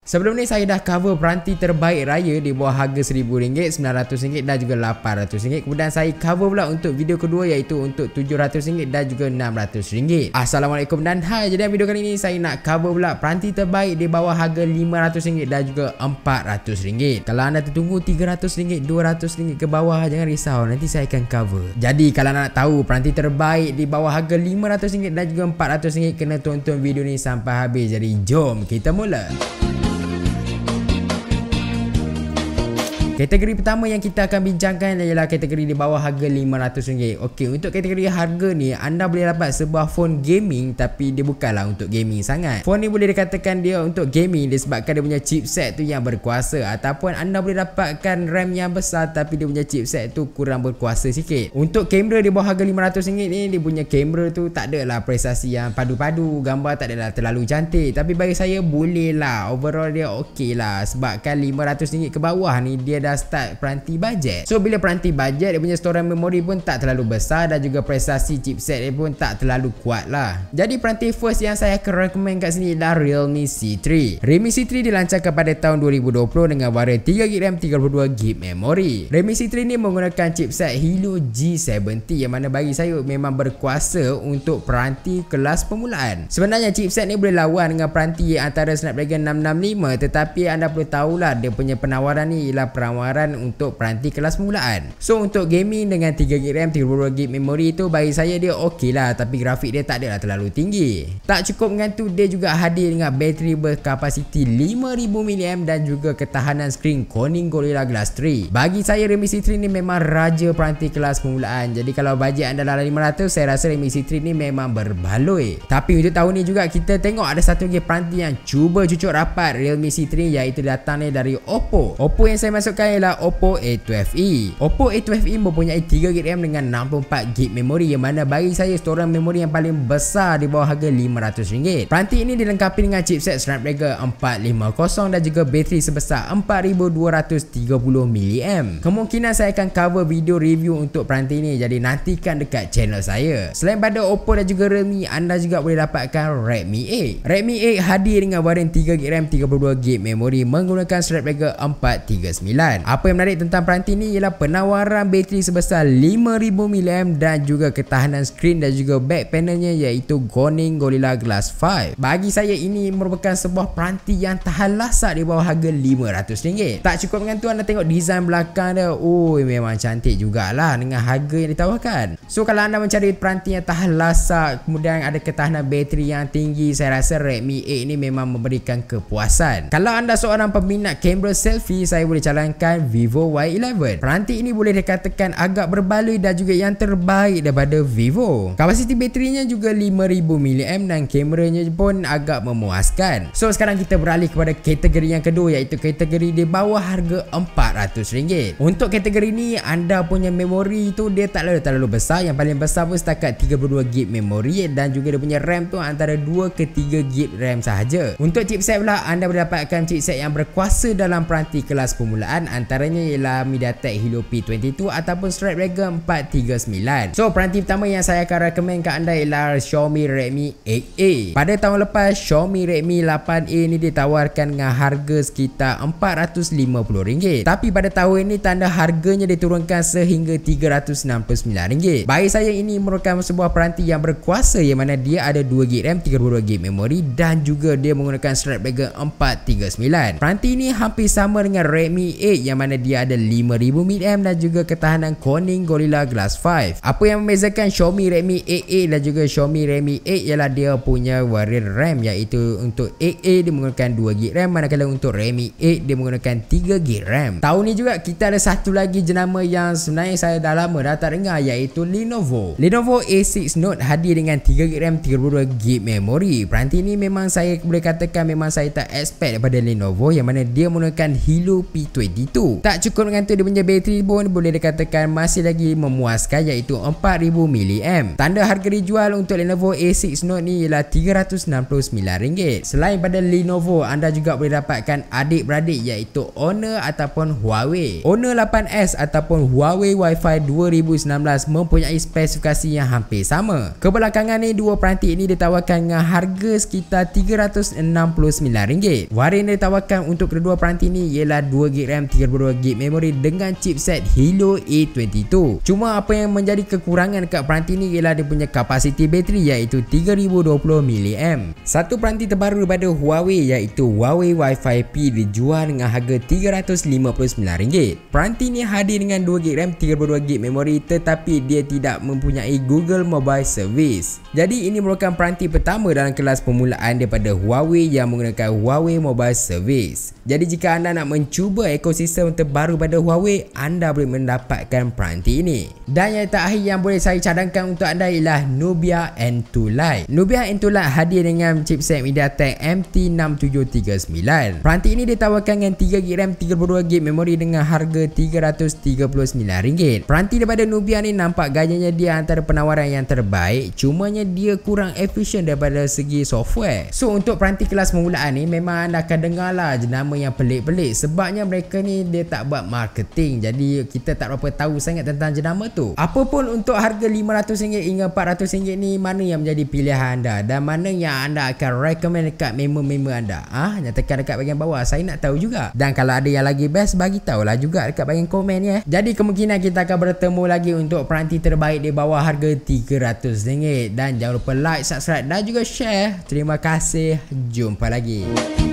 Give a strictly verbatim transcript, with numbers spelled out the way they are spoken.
Sebelum ni saya dah cover peranti terbaik raya di bawah harga seribu ringgit, sembilan ratus ringgit dan juga lapan ratus ringgit. Kemudian saya cover pula untuk video kedua iaitu untuk tujuh ratus ringgit dan juga enam ratus ringgit. Assalamualaikum dan hai. Jadi dalam video kali ini saya nak cover pula peranti terbaik di bawah harga lima ratus ringgit dan juga empat ratus ringgit. Kalau anda tertunggu tiga ratus ringgit, dua ratus ringgit ke bawah, jangan risau, nanti saya akan cover. Jadi kalau nak tahu peranti terbaik di bawah harga lima ratus ringgit dan juga empat ratus ringgit, kena tonton video ni sampai habis. Jadi jom kita mula. Kategori pertama yang kita akan bincangkan ialah kategori di bawah harga lima ratus ringgit. Okey, untuk kategori harga ni anda boleh dapat sebuah phone gaming, tapi dia bukanlah untuk gaming sangat. Phone ni boleh dikatakan dia untuk gaming disebabkan dia punya chipset tu yang berkuasa, ataupun anda boleh dapatkan RAM yang besar tapi dia punya chipset tu kurang berkuasa sikit. Untuk kamera di bawah harga lima ratus ringgit ni, dia punya kamera tu tak adalah prestasi yang padu-padu, gambar tak adalah terlalu cantik, tapi bagi saya boleh lah, overall dia okey lah, sebabkan lima ratus ringgit ke bawah ni dia dah start peranti bajet. So bila peranti bajet, dia punya storage memori pun tak terlalu besar dan juga prestasi chipset dia pun tak terlalu kuat lah. Jadi peranti first yang saya akan recommend kat sini adalah Realme C three. Realme C three dilancarkan pada tahun dua ribu dua puluh dengan varian tiga gig RAM, tiga puluh dua gig memori. Realme C three ni menggunakan chipset Helio G tujuh puluh yang mana bagi saya memang berkuasa untuk peranti kelas permulaan. Sebenarnya chipset ni boleh lawan dengan peranti antara Snapdragon enam enam lima, tetapi anda perlu tahulah dia punya penawaran ni ialah penawaran untuk peranti kelas permulaan. So untuk gaming dengan tiga gig RAM, tiga puluh dua gig memori tu bagi saya dia okey lah, tapi grafik dia tak adalah terlalu tinggi. Tak cukup dengan tu, dia juga hadir dengan bateri berkapasiti lima ribu miliampere dan juga ketahanan skrin Corning Gorilla Glass tiga. Bagi saya Realme C three ni memang raja peranti kelas permulaan. Jadi kalau bajet anda dalam lima ratus, saya rasa Realme C three ni memang berbaloi. Tapi untuk tahun ni juga kita tengok ada satu lagi peranti yang cuba cucuk rapat Realme C three, iaitu datang ni dari Oppo. Oppo yang saya masukkan ialah Oppo A twelve E. Oppo A twelve E mempunyai tiga gig RAM dengan enam puluh empat gig memori, yang mana bagi saya storage memori yang paling besar di bawah harga lima ratus ringgit. Peranti ini dilengkapi dengan chipset Snapdragon empat lima kosong dan juga bateri sebesar empat ribu dua ratus tiga puluh miliampere. Kemungkinan saya akan cover video review untuk peranti ini, jadi nantikan dekat channel saya. Selain pada Oppo dan juga Realme, anda juga boleh dapatkan Redmi eight. Redmi eight hadir dengan varian tiga gig RAM, tiga puluh dua gig memori menggunakan Snapdragon empat tiga sembilan. Apa yang menarik tentang peranti ni ialah penawaran bateri sebesar lima ribu miliampere dan juga ketahanan skrin dan juga back panelnya iaitu Corning Gorilla Glass lima. Bagi saya ini merupakan sebuah peranti yang tahan lasak di bawah harga lima ratus ringgit. Tak cukup dengan tu, anda tengok design belakang dia, oh memang cantik jugalah dengan harga yang ditawarkan. So kalau anda mencari peranti yang tahan lasak kemudian ada ketahanan bateri yang tinggi, saya rasa Redmi eight ni memang memberikan kepuasan. Kalau anda seorang peminat kamera selfie, saya boleh calonkan Vivo Y eleven. Peranti ini boleh dikatakan agak berbaloi dan juga yang terbaik daripada Vivo. Kapasiti baterinya juga lima ribu miliampere dan kameranya pun agak memuaskan. So sekarang kita beralih kepada kategori yang kedua, iaitu kategori di bawah harga empat ratus ringgit. Untuk kategori ni anda punya memori tu dia tak terlalu besar, yang paling besar pun setakat tiga puluh dua gig memori dan juga dia punya RAM tu antara dua ke tiga gig RAM sahaja. Untuk chipset pula, anda boleh dapatkan chipset yang berkuasa dalam peranti kelas permulaan, antaranya ialah MediaTek Helio P dua puluh dua ataupun Snapdragon empat tiga sembilan. So peranti pertama yang saya akan recommend kat anda ialah Xiaomi Redmi eight A. Pada tahun lepas Xiaomi Redmi lapan A ni ditawarkan dengan harga sekitar empat ratus lima puluh ringgit, tapi pada tahun ini tanda harganya diturunkan sehingga tiga ratus enam puluh sembilan ringgit. Bagi saya ini merupakan sebuah peranti yang berkuasa, yang mana dia ada dua gig RAM, tiga puluh dua gig memori dan juga dia menggunakan Snapdragon empat tiga sembilan. Peranti ini hampir sama dengan Redmi eight, yang mana dia ada lima ribu miliampere dan juga ketahanan Corning Gorilla Glass lima. Apa yang membezakan Xiaomi Redmi eight A dan juga Xiaomi Redmi eight ialah dia punya varian RAM, iaitu untuk eight A dia menggunakan dua gig RAM, manakala untuk Redmi eight dia menggunakan tiga gig RAM. Tahun ni juga kita ada satu lagi jenama yang sebenarnya saya dah lama dah tak dengar, iaitu Lenovo. Lenovo A six Note hadir dengan tiga gig RAM, tiga puluh dua gig memori. Peranti ni memang saya boleh katakan memang saya tak expect daripada Lenovo, yang mana dia menggunakan Helio P dua puluh itu. Tak cukup dengan tu, dia punya bateri pun boleh dikatakan masih lagi memuaskan, iaitu empat ribu miliampere. Tanda harga dijual untuk Lenovo A six Note ni ialah tiga ratus enam puluh sembilan ringgit. Selain pada Lenovo, anda juga boleh dapatkan adik-beradik iaitu Honor ataupun Huawei. Honor lapan S ataupun Huawei Wi-Fi dua ribu sembilan belas mempunyai spesifikasi yang hampir sama. Kebelakangan ni dua peranti ini ditawarkan dengan harga sekitar tiga ratus enam puluh sembilan ringgit. Varian yang ditawarkan untuk kedua peranti ni ialah dua gig RAM, tiga puluh dua gig memori dengan chipset Helio A dua puluh dua. Cuma apa yang menjadi kekurangan dekat peranti ni ialah dia punya kapasiti bateri iaitu tiga ribu dua puluh miliampere. Satu peranti terbaru daripada Huawei iaitu Huawei Wi-Fi P dijual dengan harga tiga ratus lima puluh sembilan ringgit. Peranti ni hadir dengan dua gig RAM, tiga puluh dua gig memori, tetapi dia tidak mempunyai Google Mobile Service. Jadi ini merupakan peranti pertama dalam kelas permulaan daripada Huawei yang menggunakan Huawei Mobile Service. Jadi jika anda nak mencuba ekosistem terbaru pada Huawei, anda boleh mendapatkan peranti ini. Dan yang terakhir yang boleh saya cadangkan untuk anda ialah Nubia N dua Lite. Nubia N dua Lite hadir dengan chipset MediaTek M T enam tujuh tiga sembilan. Peranti ini ditawarkan dengan tiga gig RAM, tiga puluh dua gig memori dengan harga tiga ratus tiga puluh sembilan ringgit. Peranti daripada Nubia ni nampak gayanya dia antara penawaran yang terbaik, cumanya dia kurang efisien daripada segi software. So untuk peranti kelas permulaan ni memang anda akan dengar lah jenama yang pelik-pelik, sebabnya mereka ni dia tak buat marketing, jadi kita tak berapa tahu sangat tentang jenama tu. Apapun untuk harga lima ratus ringgit hingga empat ratus ringgit ni, mana yang menjadi pilihan anda dan mana yang anda akan recommend dekat member-member anda? Ah, nyatakan dekat bahagian bawah, saya nak tahu juga. Dan kalau ada yang lagi best, bagi tahulah juga dekat bahagian komen ya. Jadi kemungkinan kita akan bertemu lagi untuk peranti terbaik di bawah harga tiga ratus ringgit. Dan jangan lupa like, subscribe dan juga share. Terima kasih, jumpa lagi.